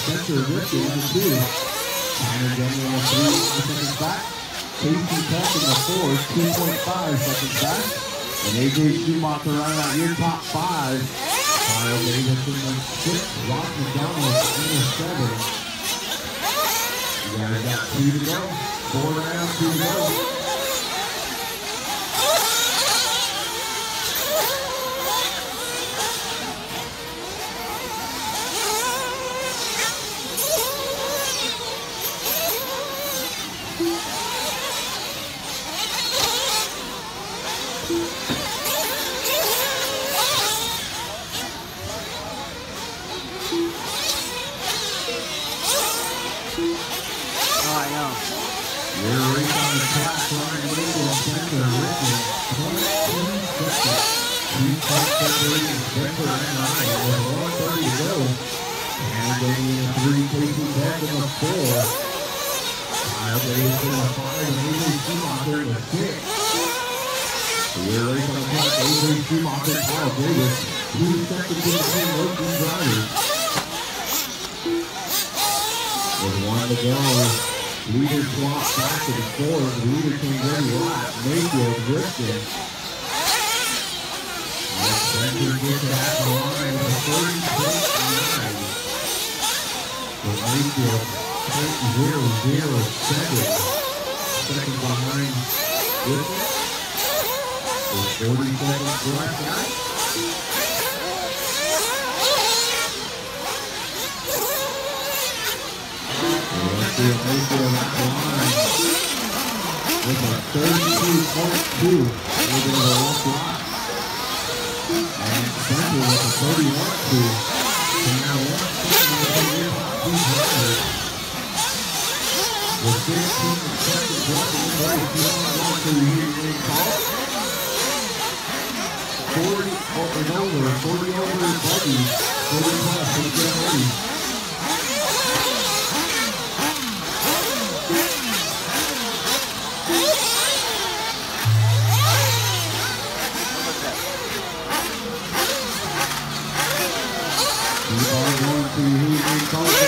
Spencer Rifkin in the 2. Connor Daniel in the 3 seconds back. Casey Peck in the 4, 2.5 seconds back. And AJ Schumacher running out your top 5. Kyle Davis in the 6, Ross McDonald in the 7. You guys got 2 to go. 4 rounds, 2 to go. With 1 to go, leader swap back to the 4. Leader came ready lap. Mayfield Rifkin. Spencer gets at the line with a 30.9. So Mayfield 0.007. Second behind Rifkin. With 40 seconds left. Mayfield at the line with a 32.2 moving to the left block. And Spencer with a 31.2. So now 1 second to the top 2 drivers. With 15 seconds left in the race, you don't want to hear call. 40 over, 40 over Buggy, 40 plus, so get ready. Going to who they call